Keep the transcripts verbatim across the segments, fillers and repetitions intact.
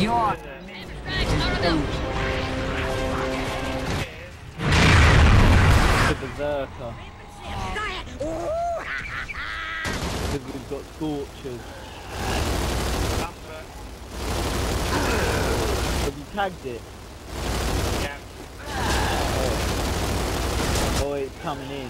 You're the berserker. Because we've got scorchers. Have you tagged it? Yeah. Oh, oh it's coming in.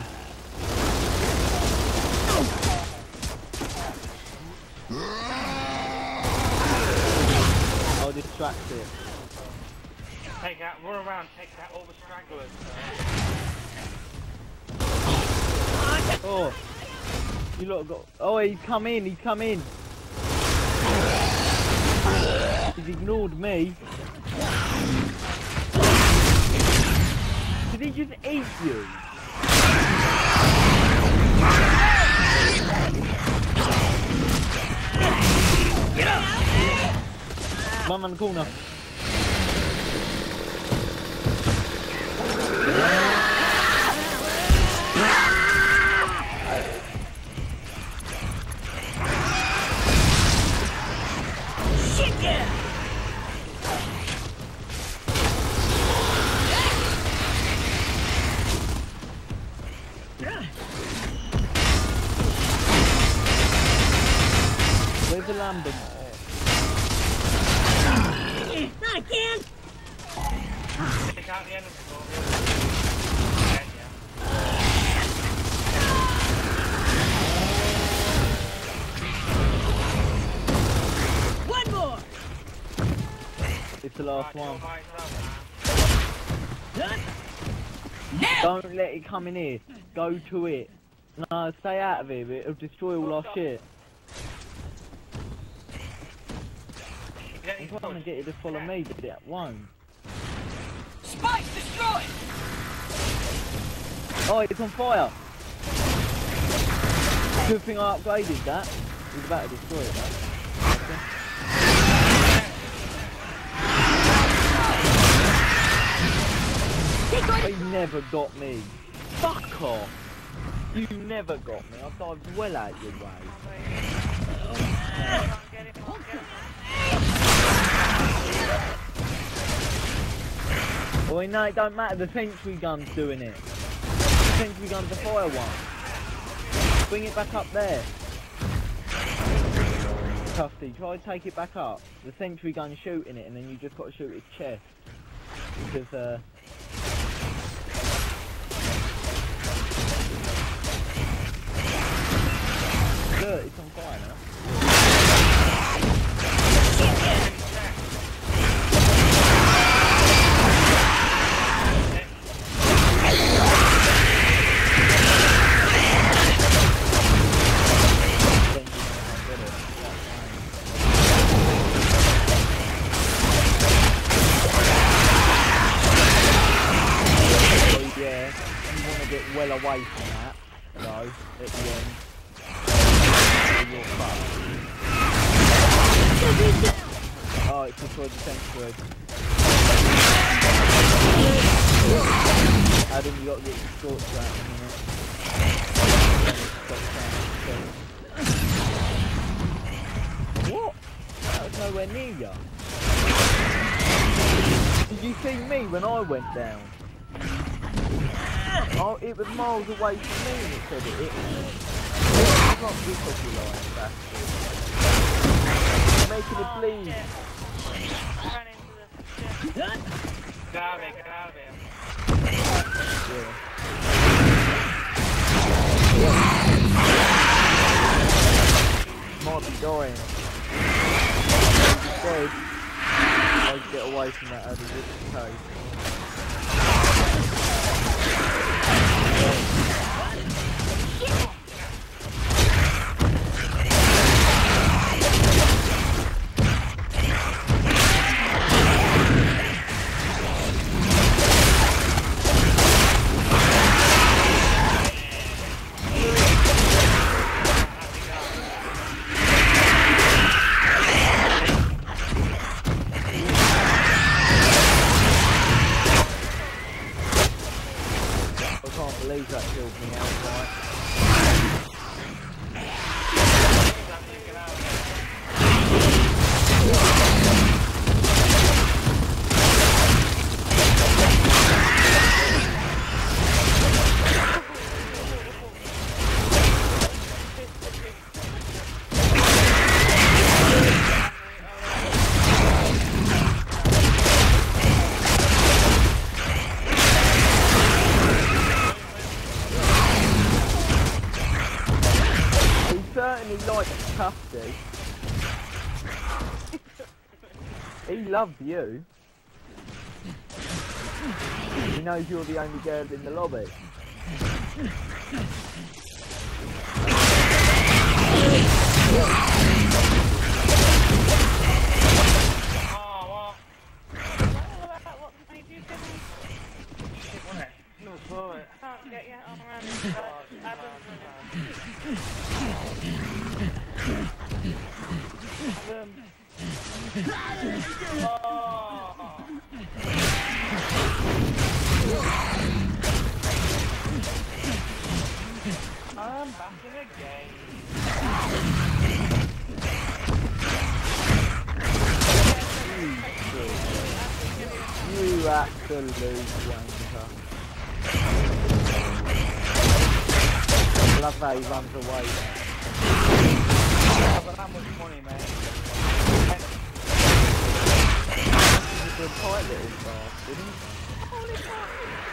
I'll distract it. Take out, run around, take out all the stragglers. Oh, you lot got. Oh, he's come in. He's come in. He's ignored me. Did he just eat you? Get up! One in the corner. Shit, yeah! Where's the lambda? Not again! Take out the enemy door. One more! It's the last one. Now! Don't let it come in here. Go to it. No, stay out of it. It'll destroy all our shit. I'm trying to get you to follow me, but it won't. Spike destroyed! Oh, it's on fire! Good thing I upgraded that. He was about to destroy it, though. They never got me. Fuck off! You never got me. I dived well out your way. Well, no, it don't matter. The sentry gun's doing it. The sentry gun's a fire one. Bring it back up there. Tufty, try to take it back up. The sentry gun's shooting it, and then you just got to shoot its chest. Because, uh... Look, it's on fire now. Well away from that, though, at the end. You're fucked. Oh, it's destroyed the sentry. Adam, you got to get your shorts out in a minute. What? That was nowhere near you. Did you see me when I went down? Oh, it was miles away from me and it said it. It was not this of you lying bastard. Making it bleed. Run into the shit. Get out of here, get out of here. Yeah. Might be dying. Dead. I'd get away from that out of this case. That killed me outright. he likes Tufty. He loves you. He knows you're the only girl in the lobby. Can't get you on around this side. Adam. I'm back in a game. You absolute wanker. I love how he runs away. Yeah, but that much money, man. He's a good tight little bastard, isn't he? Holy fuck!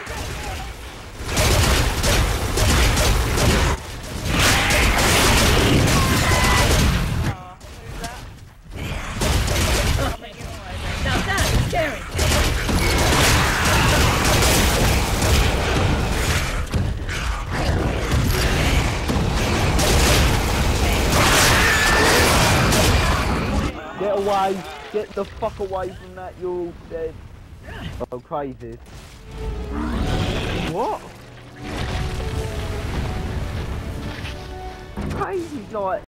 Now that is scary. Get away! Get the fuck away from that, you're all dead. Oh, crazy. What? Crazy's like...